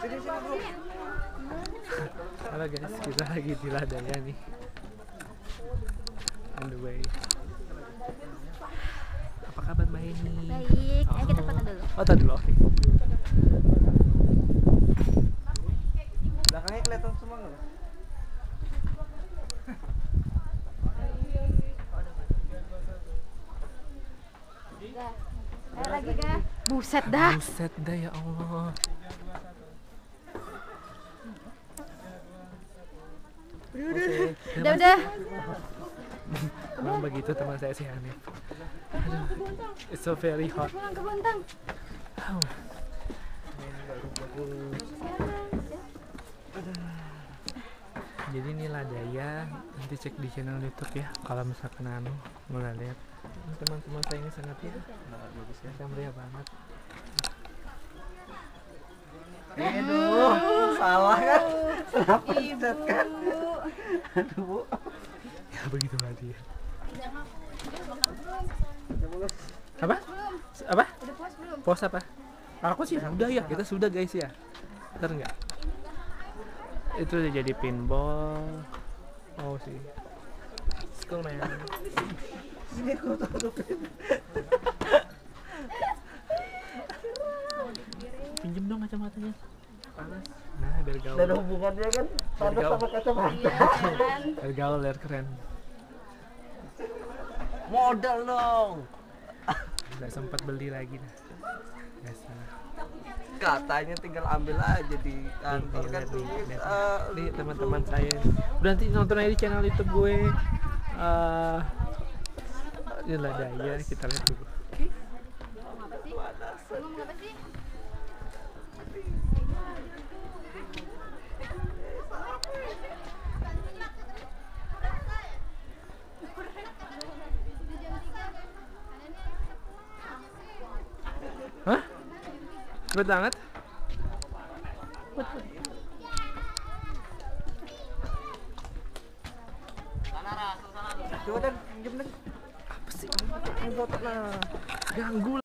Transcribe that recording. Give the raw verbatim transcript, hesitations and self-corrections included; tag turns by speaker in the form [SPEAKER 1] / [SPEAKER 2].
[SPEAKER 1] Halo guys, kita lagi di Ladaya nih. On the way. Apa kabar Mbak Heni?
[SPEAKER 2] Baik,
[SPEAKER 1] Oh.
[SPEAKER 2] ayo kita foto dulu.
[SPEAKER 1] Foto dulu, oke.
[SPEAKER 3] Belakangnya kelihatan semua nggak?
[SPEAKER 2] Ayo lagi ga? Buset dah.
[SPEAKER 1] Buset dah ya Allah.
[SPEAKER 2] Udah udah.
[SPEAKER 1] Oke,
[SPEAKER 2] Udah udah.
[SPEAKER 1] Memang begitu teman saya si Hanif. Aduh, it's so very hot.
[SPEAKER 2] Pulang ke Bontang.
[SPEAKER 1] Oh. Jadi ini Ladaya, nanti cek di channel YouTube ya. Kalau misalkan anu mau lihat, teman-teman saya ini sangat ya, bagus ya, meriah banget.
[SPEAKER 3] Aduh, salah kan? Kenapa dicat kan? Aduh bu.
[SPEAKER 1] Ya begitu aja ya. Apa? Apa?
[SPEAKER 2] Udah puas belum?
[SPEAKER 1] Pos apa? Aku sih sudah ya, kita sudah guys ya. Bener nggak? Itu udah jadi pinball. Oh sih. School man.
[SPEAKER 3] Ini aku tutupin.
[SPEAKER 1] Pinjem dong kacamatanya. Panas. Nah, biar gaul.
[SPEAKER 3] Dan hubungannya kan panas
[SPEAKER 1] Gaul.
[SPEAKER 3] sama kacamata.
[SPEAKER 1] Biar gaul, biar keren.
[SPEAKER 3] Modal dong.
[SPEAKER 1] Nggak sempat beli lagi dah. Biasa.
[SPEAKER 3] Katanya tinggal ambil aja di kantor
[SPEAKER 1] Nih,
[SPEAKER 3] kan
[SPEAKER 1] lihat
[SPEAKER 3] tuh.
[SPEAKER 1] nih, lihat
[SPEAKER 3] Eh,
[SPEAKER 1] nih. Nih, teman-teman saya. Udah nanti nonton aja di channel YouTube gue. Eh, ini Ladaya, kita lihat dulu. Oke.
[SPEAKER 2] Ngomong apa sih? Ngomong apa sih?
[SPEAKER 1] Hah? Cepet banget?
[SPEAKER 3] Coba dan pinjem deh.
[SPEAKER 1] Apa sih?
[SPEAKER 3] Ini foto nah.
[SPEAKER 1] Ganggu